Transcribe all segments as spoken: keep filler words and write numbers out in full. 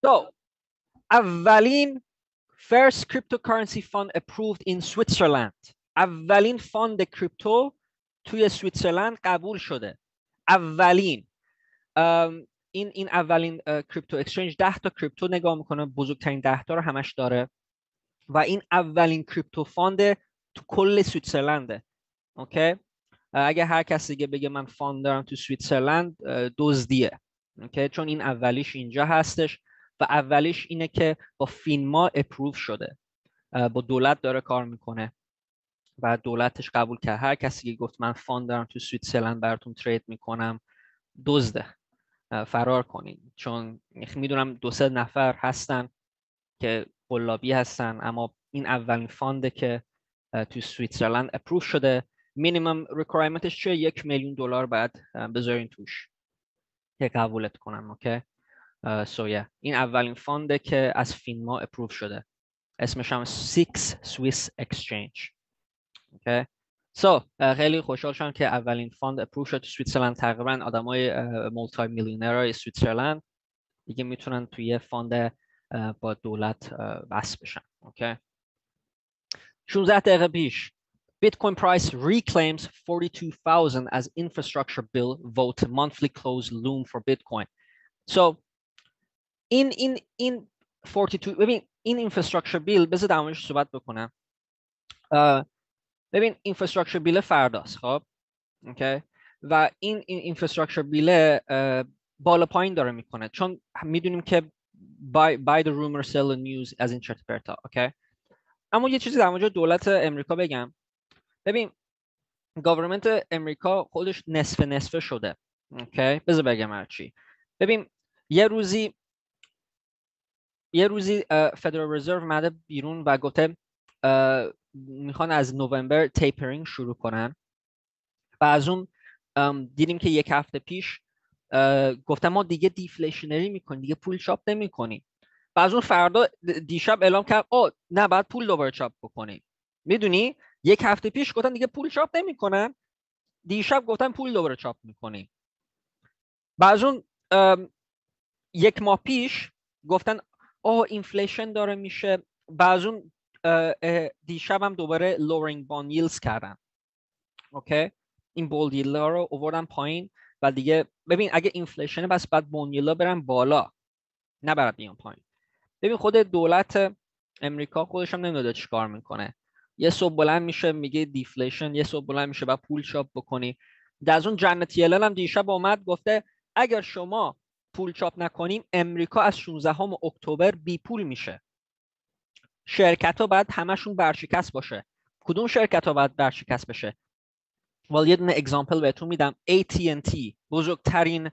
So اولین first cryptocurrency fund approved in Switzerland. اولین فاند کریپتو توی سوئیسرلند قبول شده. اولین این این اولین کریپتو اکسچنج ده تا کریپتو نگاه میکنه، بزرگترین ده تا رو همش داره و این اولین کریپتو فاند تو کل سوئیسرلنده. اوکی، اگه هر کسی دیگه بگه من فاند دارم تو سوئیسرلند دزدیه. اوکی، چون این اولیش اینجا هستش و اولیش اینه که با فینما اپروو شده، با دولت داره کار میکنه و دولتش قبول کرد. هر کسی که گفت من فاند دارم تو سوئیسرلند براتون ترید میکنم دزده، فرار کنین. چون میدونم دو سه نفر هستن که قلابی هستن، اما این اولین فانده که تو سوئیسرلند اپروو شده. مینیمم ریکوایرمنتش چیه؟ یک میلیون دلار بعد بذارین توش که قبولت کنن. اوکی، سو یا این اولین فانده که از فینما اپروو شده، اسمش هم سیکس سوئیس اکسچنج. اوکی، سو خیلی خوشحال شدم که اولین فاند اپروو شد تو سوئیسرلند. تقریبا آدمای مولتی میلیونرهای سوئیسرلند دیگه میتونن توی فاند با دولت وصل بشن. اوکی، شانزده دقیقه پیش Bitcoin price reclaims forty-two thousand as infrastructure bill vote monthly close loom for Bitcoin. So این این این forty two، ببین این infrastructure bill بذار در موردش صحبت بکنم. ببین infrastructure bill فرداست، خب اوکی، و این این infrastructure bill بالا پایین داره میکنه، چون میدونیم که buy, buy the rumor sell the news از این چرت پرتا. اوکی، اما یه چیزی در مورد دولت امریکا بگم. ببین گاورمنت امریکا خودش نصف نصف شده. اوکی، بذار بگم هرچی. ببین یه روزی یه روزی فدرال رزرو اومده بیرون و گفته میخوان از نوامبر تیپرینگ شروع کنن و از اون دیدیم که یک هفته پیش گفتم ما دیگه دیفلیشنری میکنیم، دیگه پول چاپ نمیکنیم. و از اون فردا دیشب اعلام کرد او نه بعد پول دوباره چاپ بکنیم. میدونی یک هفته پیش گفتن دیگه پول چاپ نمیکنن، دیشب گفتن پول دوباره چاپ میکنیم. و از اون یک ماه پیش گفتن اوه اینفلیشن داره میشه. و از اون دیشب هم دوباره lowering bond yields کردن. اوکی، این بولد ییلد ها رو آوردن پایین و دیگه ببین اگه اینفلیشنه بس بعد بوند ییلد ها برن بالا، نه برای بیان پایین. ببین خود دولت امریکا خودش هم نمیدونه چیکار میکنه. یه صبح بلند میشه میگه دیفلیشن، یه صبح بلند میشه بعد پول چاپ بکنی. در از اون جنت یلن هم دیشب اومد گفته اگر شما پول چاپ نکنیم امریکا از شانزدهم اکتبر بی پول میشه. شرکت ها باید همشون برشکست باشه. کدوم شرکت ها باید برشکست بشه؟ ولی یه دونه اگزامپل بهتون میدم. ای تی ان تی بزرگترین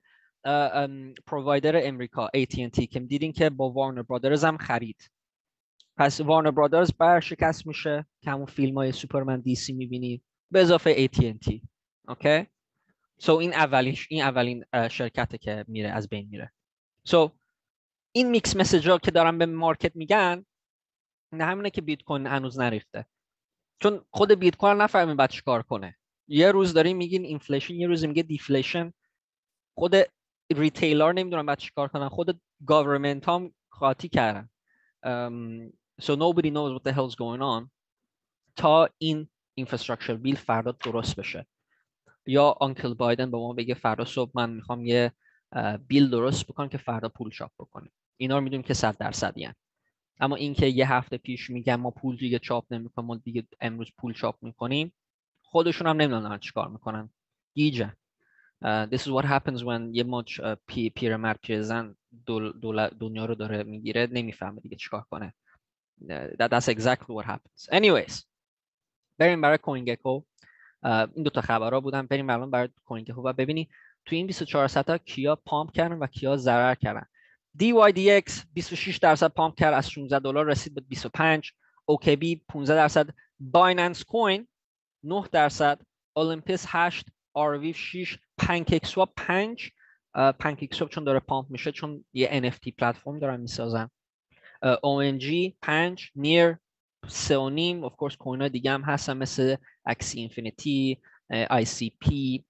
پرووایدر امریکا، ای تی ان تی که دیدین که با وارنر برادرز هم خرید. پس وارنر برادرز برشکست میشه که همون فیلم های سوپرمن دی سی میبینید به اضافه ای تی ان تی. اوکی، سو این اولیش این اولین شرکته که میره از بین میره. سو so, این میکس مسیج ها که دارن به مارکت میگن نه همینه که بیت کوین هنوز نریخته، چون خود بیت کوین نفهمه بعد چیکار کنه. یه روز داریم میگین اینفلیشن، یه روز میگه دیفلیشن. خود ریتیلر نمیدونن بعد چیکار کنن، خود گاورمنت هم قاطی کردن. um, so nobody knows what the hell's going on تا این infrastructure بیل فردا درست بشه، یا آنکل بایدن به ما بگه فردا صبح من میخوام یه بیل درست بکنم که فردا پول چاپ بکنیم. اینا رو میدونیم که صد درصدی هن. اما اینکه یه هفته پیش میگن ما پول دیگه چاپ نمیکنیم، ما دیگه امروز پول چاپ میکنیم، خودشون هم نمیدونن چیکار میکنن. گیجه. Uh, this is what happens when یه مچ پی پیرمرد پیرزن دول دنیا رو داره میگیره، نمیفهمه دیگه چیکار کنه. uh, that, that's exactly what happens. Anyways بریم برای کوین گکو. uh, این دوتا خبرها بودن. بریم الان برای کوین گکو و ببینی تو این بیست و چهار ساعته کیا پامپ کردن و کیا ضرر کردن. دی وای دی ایکس بیست و شش درصد پامپ کرد، از شانزده دلار رسید به بیست و پنج. او کی بی پانزده درصد، بایننس کوین نه درصد، اولمپیس هشت، آر وی شش، پنکیک سواب پنج. پنکیک سواب چون داره پامپ میشه، چون یه ان اف تی پلتفرم دارن میسازن. او ان جی پنج، نیر سه و نیم. اف کورس کوین ها دیگه هم هستن مثل اکسی اینفینیتی، آی سی پی،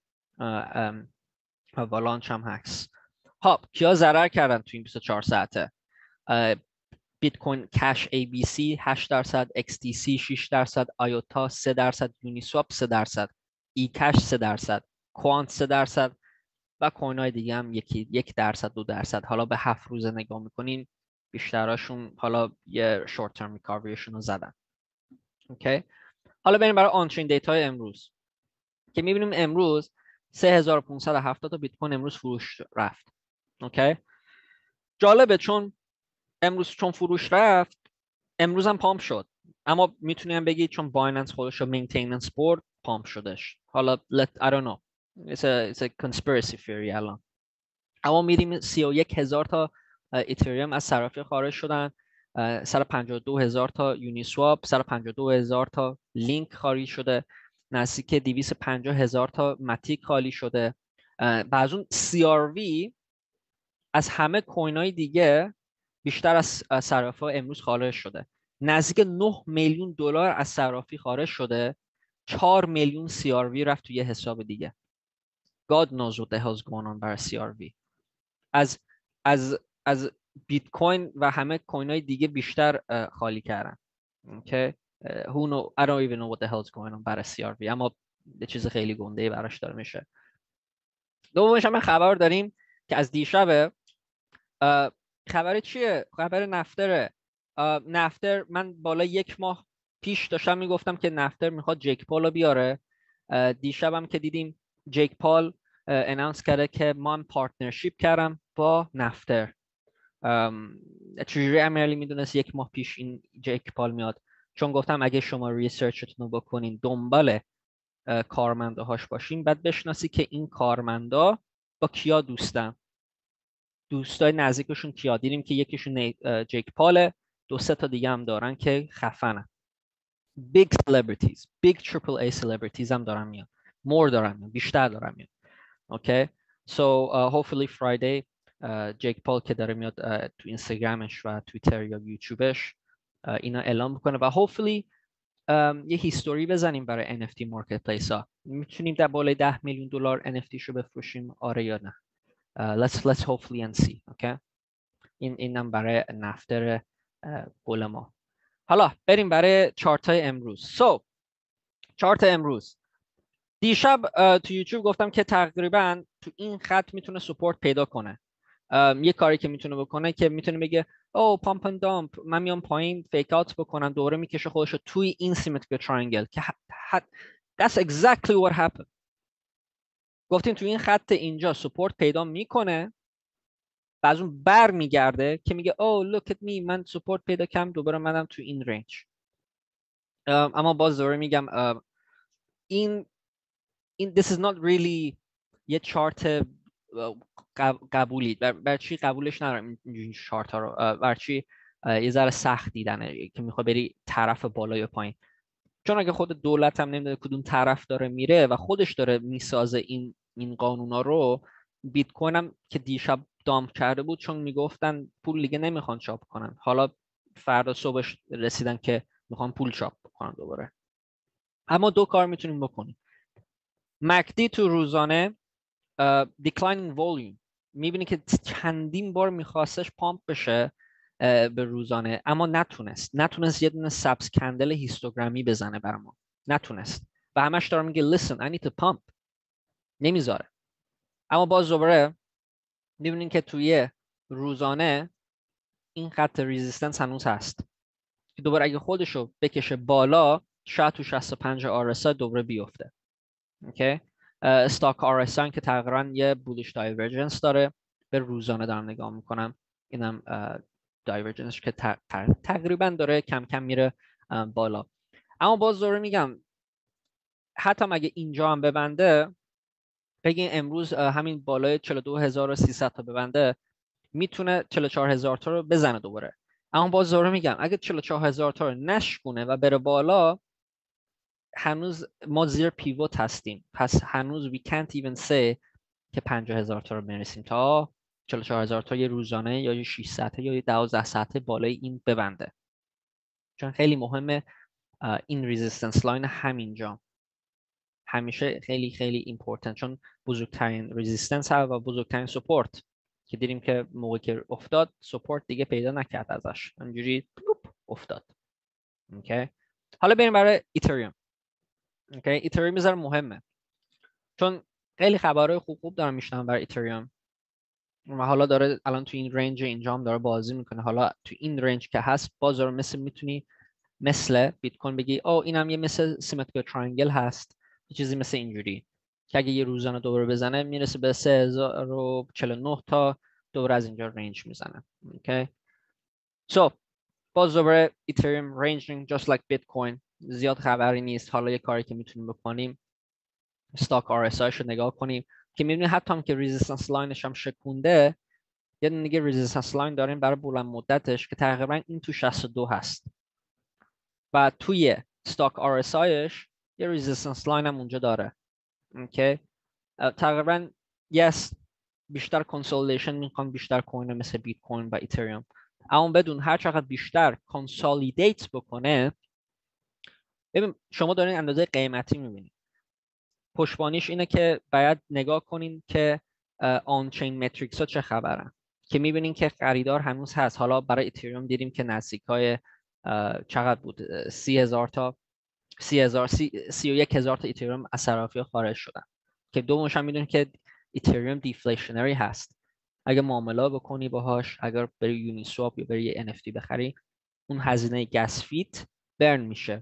والانچ هم هست. خب کیا ضرر کردن تو این بیست و چهار ساعته؟ بیت کوین کش ای بی سی هشت درصد، ایکس تی سی شش درصد، آیوتا سه درصد، یونی سواب سه درصد، ای کش سه درصد، کوانت سه درصد و کوین های دیگه هم یکی یک درصد دو درصد. حالا به هفت روزه نگاه میکنین بیشتراشون حالا یه شورت ترم ریکاوریشون رو زدن. اوکی. حالا بریم برای آن چین دیتا های امروز که میبینیم امروز سه هزار و پانصد و هفتاد تا بیت کوین امروز فروش رفت. اوکی. جالبه چون امروز چون فروش رفت امروز هم پامپ شد، اما میتونیم بگید چون بایننس خودش رو مینتیننس برد پامپ شدش. حالا let I don't know it's a, it's a conspiracy theory الان. اما میریم سی و یک هزار تا ایتریوم از صرافی خارج شدن، صد و پنجاه و دو هزار تا یونی سواب، صد و پنجاه و دو هزار تا لینک خالی شده، نزدیک دویست و پنجاه هزار تا ماتیک خالی شده. بعض اون سی آر وی از همه کوین های دیگه بیشتر از صرافی امروز خارج شده. نزدیک نه میلیون دلار از صرافی خارج شده، چهار میلیون سی آر وی رفت توی یه حساب دیگه. God knows what the hell's going on برای سی آر وی. از از از بیت کوین و همه کوین های دیگه بیشتر خالی کردن. Okay. Who know I don't even know what the hell's going on برای سی آر وی، اما یه چیز خیلی گنده ای براش داره میشه. دومش هم خبر داریم که از دیشب خبر چیه؟ خبر نفتره. نفتر من بالا یک ماه پیش داشتم میگفتم که نفتر میخواد جیک پال رو بیاره. دیشب هم که دیدیم جیک پال اناونس کرده که من پارتنرشیپ کردم با نفتر. چجوری امیرعلی میدونست یک ماه پیش این جیک پال میاد؟ چون گفتم اگه شما ریسرچتون رو بکنین دنبال کارمنده هاش باشین بعد بشناسی که این کارمندا با کیا دوستن، دوستای نزدیکشون کیا. دیدیم که یکیشون جیک پاله، دو سه تا دیگه هم دارن که خفنن. big celebrities big triple A celebrities هم دارن میان، more دارن میان، بیشتر دارن میان. اوکی. so uh, hopefully Friday جیک پال که داره میاد uh, تو اینستاگرامش و توییتر یا یوتیوبش uh, اینا اعلام میکنه و hopefully um, یه هیستوری بزنیم برای ان اف تی مارکت پلیس ها. میتونیم در بالای ده میلیون دلار ان اف تی شو بفروشیم آره یا نه؟ uh, let's let's hopefully and see. اوکی. این اینم برای نفتر گل ما. حالا بریم برای چارت های امروز. سو so, چارت امروز دیشب تو یوتیوب گفتم که تقریبا تو این خط میتونه سپورت پیدا کنه. یه کاری که میتونه بکنه که میتونه بگه او پامپ اند دامپ، من میام پایین فیک اوت بکنم دوباره میکشه خودش رو توی این سیمتریک ترینگل که that's exactly what happened. گفتیم تو این خط اینجا سپورت پیدا میکنه، بعد اون بر میگرده که میگه oh look at me من سپورت پیدا کردم دوباره منم تو این رنج. اما باز دوباره میگم این این this is not really یه چارت قبولی. برای چی قبولش ندارم این چارت ها رو؟ برای چی یه ذره سخت دیدنه که میخواد بری طرف بالا یا پایین؟ چون اگه خود دولت هم نمیدونه کدوم طرف داره میره و خودش داره میسازه این این قانونا رو، بیت کوین هم که دیشب دامپ کرده بود چون میگفتن پول دیگه نمیخوان چاپ کنن، حالا فردا صبحش رسیدن که میخوان پول چاپ کنن دوباره. اما دو کار میتونیم بکنیم. مکدی تو روزانه uh, declining volume میبینی که چندین بار میخواستش پامپ بشه uh, به روزانه اما نتونست نتونست یه دونه سبز کندل هیستوگرامی بزنه برامون، نتونست و همش داره میگه listen I need to pump، نمیذاره. اما باز دوباره میبینین که توی روزانه این خط ریزیستنس هنوز هست که دوباره اگه خودشو بکشه بالا شاید تو شصت و پنج آر اس آی دوباره بیفته. اوکی. استاک آر اس آی که تقریبا یه بولیش دایورجنس داره، به روزانه دارم نگاه میکنم، اینم دایورجنس که تقریبا داره کم کم میره بالا. اما باز دوباره میگم حتی اگه اینجا هم ببنده، بگین امروز همین بالای چهل و دو هزار و سیصد تا ببنده، میتونه چهل و چهار هزار تا رو بزنه دوباره. اما باز دوباره میگم اگه چهل و چهار هزار تا رو نشکنه و بره بالا، هنوز ما زیر پیوت هستیم، پس هنوز we can't even say که پنجاه هزار تا رو برسیم تا چهل و چهار هزار تا یه روزانه یا یه شش ساعته یا یه دوازده ساعته بالای این ببنده. چون خیلی مهمه این ریزیستنس لاین همینجا همیشه خیلی خیلی ایمپورتنت، چون بزرگترین ریزیستنس هست و بزرگترین سپورت. که دیدیم که موقعی که افتاد سپورت دیگه پیدا نکرد ازش، همینجوری افتاد. اوکی. حالا بریم برای ایتریوم. اوکی، ایتریوم بذار مهمه چون خیلی خبرهای خوب خوب دارم میشنم برای ایتریوم و حالا داره الان تو این رنج اینجا هم داره بازی میکنه. حالا تو این رنج که هست باز رو مثل میتونی مثل بیت کوین بگی او اینم یه مثل سیمتریکال ترینگل هست، یه چیزی مثل اینجوری که اگه یه روزانه دوباره بزنه میرسه به سه هزار و چهل و نه تا دوباره از اینجا رنج میزنه. اوکی. سو باز دوباره ایتریوم رنجینگ just like بیتکوین، زیاد خبری نیست. حالا یه کاری که میتونیم بکنیم استاک آر اس آی رو نگاه کنیم که میبینید حتی هم که ریزیستنس لاینش هم شکونده، یه دیگه ریزیستنس لاین داریم برای بلند مدتش که تقریبا این تو شصت و دو هست و توی استاک آر اس آیش یه ریزیستنس لاین هم اونجا داره. اوکی. تقریبا یس بیشتر کنسولیدیشن میخوان بیشتر کوین مثل بیت کوین و ایتریوم، اما بدون هر چقدر بیشتر کنسولیدیت بکنه، ببین شما دارین اندازه قیمتی میبینید. پشتوانیش اینه که باید نگاه کنین که آن چین متریکس ها چه خبرن که میبینین که خریدار هنوز هست. حالا برای ایتریوم دیدیم که نزدیک های چقدر بود سی هزار تا سی هزار سی و یک هزار تا ایتریوم از صرافی خارج شدن که دومش هم میدونین که ایتریوم دیفلیشنری هست. اگه معامله بکنی باهاش، اگر بری یونی سواب یا بری یه ان اف تی بخری، اون هزینه گس فیت برن میشه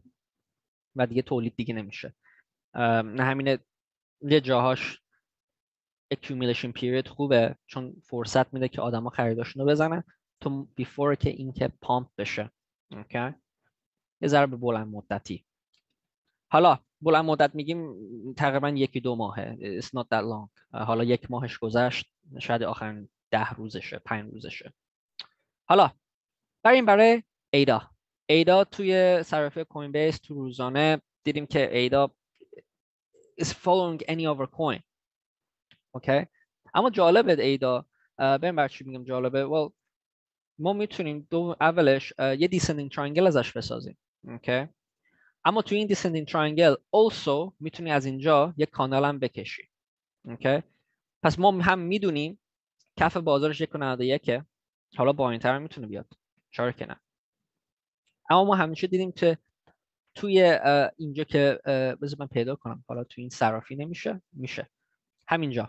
و دیگه تولید دیگه نمیشه. نه همینه یه جاهاش accumulation period خوبه چون فرصت میده که آدما خریداشونو بزنن تو بیفور که این که پامپ بشه. اوکی. یه ذره به بلند مدتی. حالا بلند مدت میگیم تقریبا یکی دو ماهه. It's not that long. حالا یک ماهش گذشت، شاید آخرین ده روزشه، پنج روزشه. حالا بریم برای ایدا. ایدا توی صرافی کوین بیس تو روزانه دیدیم که ایدا is following any other coin. اوکی. اما جالبه ایدا، بریم برای چی میگم جالبه. well ما میتونیم دو اولش یه descending triangle ازش بسازیم. اوکی. اما توی این descending triangle also میتونی از اینجا یک کانال هم بکشی. اوکی. پس ما هم میدونیم کف بازارش یک و نود و یک، حالا با این تر میتونه بیاد، چرا که نه. اما ما همیشه دیدیم که توی اینجا که بذار من پیدا کنم، حالا توی این صرافی نمیشه، میشه همینجا.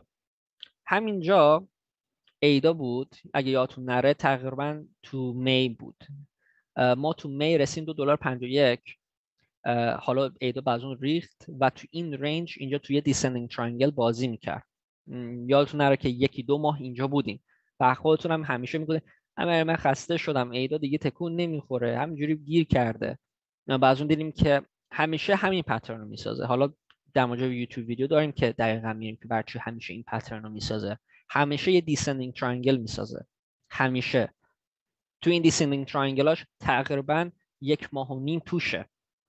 همینجا ایدا بود اگه یادتون نره، تقریبا تو می بود. ما تو می رسیم دو دلار پنجاه و یک. حالا ایدا بعد اون ریخت و تو این رنج اینجا توی دیسندینگ ترینگل بازی میکرد. یادتون نره که یکی دو ماه اینجا بودیم و خودتون هم همیشه میگه اما من خسته شدم، ایدا دیگه تکون نمیخوره، همینجوری گیر کرده. بعد اون دیدیم که همیشه همین پترن رو میسازه. حالا در مورد یوتیوب ویدیو داریم که دقیقاً میگیم که برای چی همیشه این پترن رو میسازه. همیشه یه دیسندینگ ترینگل میسازه، همیشه. تو این دیسندینگ ترینگلاش تقریبا یک ماه و نیم توشه،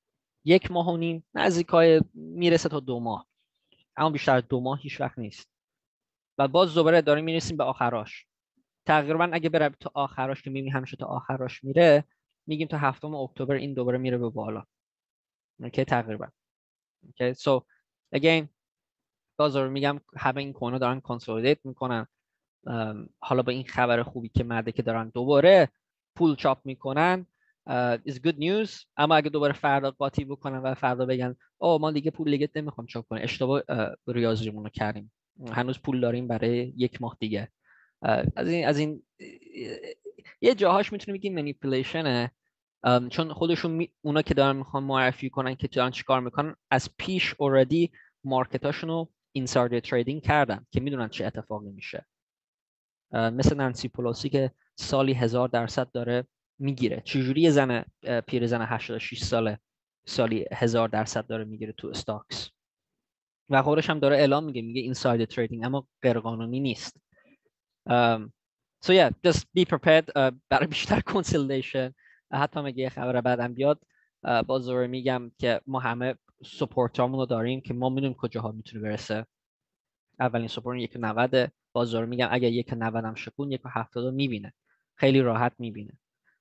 یک ماه و نیم، نزدیکای میرسه تا دو ماه، اما بیشتر دو ماه هیچ وقت نیست. و باز دوباره داریم میرسیم به آخراش. تقریبا اگه بره تا آخراش که میبینیم همیشه تا آخراش میره، میگیم تا هفتم اکتبر این دوباره میره به بالا. اوکی تقریبا. اوکی. سو اگین باز رو میگم همه این کونا دارن کنسولیدیت میکنن. حالا با این خبر خوبی که مده که دارن دوباره پول چاپ میکنن is good news. اما اگه دوباره فردا قاطی بکنن و فردا بگن او ما دیگه پول دیگه نمیخوام چاپ کنیم، اشتباه ریاضیمون رو کردیم، هنوز پول داریم برای یک ماه دیگه. از این از این یه جاهاش میتونیم بگیم منیپولیشنه، چون خودشون می... اونا که دارن میخوان معرفی کنن که دارن چیکار میکنن، از پیش اوردی مارکتاشونو اینسایدر تریدینگ کردن که میدونن چه اتفاقی میشه. مثل نانسی پلوسی که سالی هزار درصد داره میگیره. چجوری یه زن پیرزن هشتاد و شش ساله سالی هزار درصد داره میگیره تو استاکس و خودش هم داره اعلام میگه میگه اینسایدر تریدینگ، اما غیر قانونی نیست. um, so yeah just be prepared uh, برای بیشتر کنسولیدیشن. حتی اگه یه خبر بعدم بیاد باز دوباره میگم که ما همه سپورتامون رو داریم که ما میدونیم کجاها میتونه برسه. اولین سپورت یک و نود، باز دوباره میگم اگه یک و نود هم شکون یک و هفتاد رو میبینه، خیلی راحت میبینه.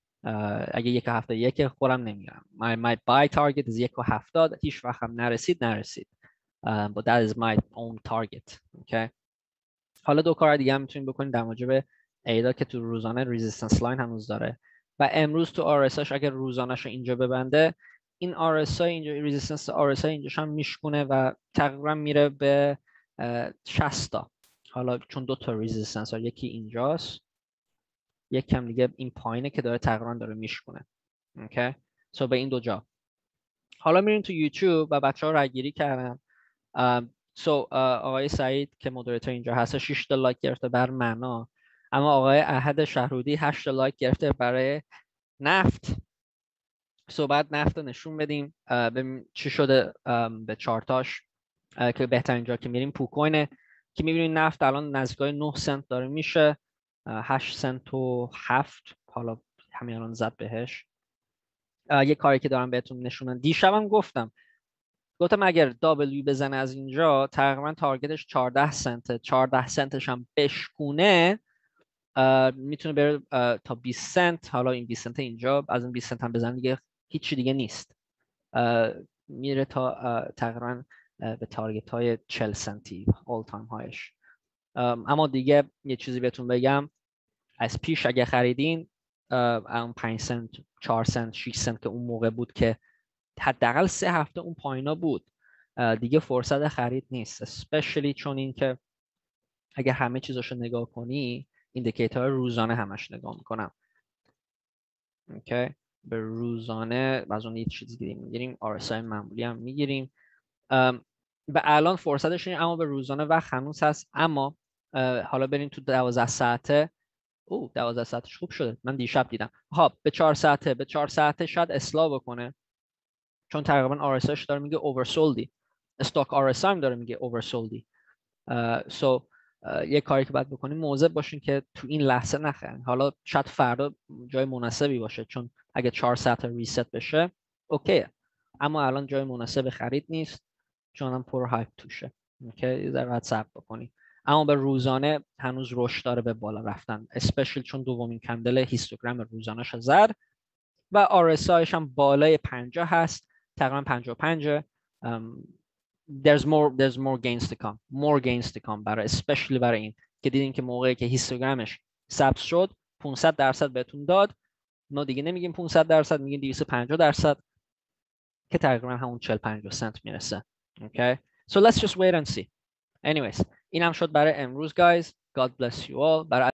اگه یک و هفتاد یک خودم نمیگم my, my buy target is یک و هفتاد، هیچ وقت هم نرسید نرسید uh, but that is my own target. okay. حالا دو کار دیگه هم میتونیم بکنیم در مورد ایدا که تو روزانه ریزیستنس لاین هنوز داره و امروز تو آر اس آیش اگر روزانه‌ش رو اینجا ببنده، این آر اس آی اینجا ریزیستنس آر اس آی اینجاش هم میشکونه و تقریبا میره به شصت تا. حالا چون دو تا ریزیستنس ها، یکی اینجاست، یک کم دیگه این پایینه که داره تقریبا داره میشکونه. اوکی سو به این دو جا. حالا میریم تو یوتیوب و بچه‌ها رای گیری کردن. سو so, uh, آقای سعید که مدیریتور اینجا هست شش تا لایک گرفته بر معنا، اما آقای احد شهرودی هشت تا لایک گرفته برای نفت. صحبت نفت رو نشون بدیم ببین چی شده به چارتاش که بهترین جا که میریم پوکوینه که میبینید نفت الان نزدیکای نه سنت داره میشه، هشت سنت و هفت، حالا همین الان زد بهش. یه کاری که دارم بهتون نشونم، دیشبم گفتم گفتم اگر دابلیو بزنه از اینجا تقریبا تارگتش چهارده سنته، چهارده سنتش هم بشکونه میتونه بره تا بیست سنت. حالا این بیست سنت اینجا از این بیست سنت هم بزنه دیگه هیچی دیگه نیست، میره تا تقریبا به تارگت های چهل سنتی all time هایش. اما دیگه یه چیزی بهتون بگم، از پیش اگه خریدین اون پنج سنت، چهار سنت، شش سنت که اون موقع بود که حداقل سه هفته اون پایینا بود، دیگه فرصت خرید نیست. especially چون این که اگر همه چیزاشو نگاه کنی ایندیکیتور روزانه همش نگاه میکنم. اوکی به روزانه از اون یه چیز دیگه میگیریم، آر اس آی معمولی هم میگیریم. به الان فرصتش اینه، اما به روزانه وقت هنوز هست. اما حالا بریم تو دوازده ساعته. او دوازده ساعتش خوب شده، من دیشب دیدم. ها به چهار ساعته، به چهار ساعته شاید اصلاح بکنه چون تقریبا آر اس آیش داره میگه اوورسولدی، استاک آر اس آی هم داره میگه اوورسولدی. سو یه کاری که باید بکنیم مواظب باشین که تو این لحظه نخرین. حالا شاید فردا جای مناسبی باشه چون اگه چهار ساعت ریست بشه اوکی، اما الان جای مناسب خرید نیست چون هم پر هایپ توشه. اوکی یه ذره باید صبر بکنید. اما به روزانه هنوز رشد داره به بالا رفتن، اسپشیال چون دومین کندل هیستوگرام روزانه‌اش زد و آر اس آیش هم بالای پنجاه هست، تقریبا پنجاه و پنج. there's more there's more gains to come more gains to come برای especially برای این که دیدین که موقعی که هیستوگرامش ثبت شد پانصد درصد بهتون داد، ما دیگه نمیگیم پانصد درصد، میگیم دویست و پنجاه درصد که تقریبا همون چهل پنجاه سنت میرسه. okay so let's just wait and see. anyways این هم شد برای امروز guys. God bless you all. برای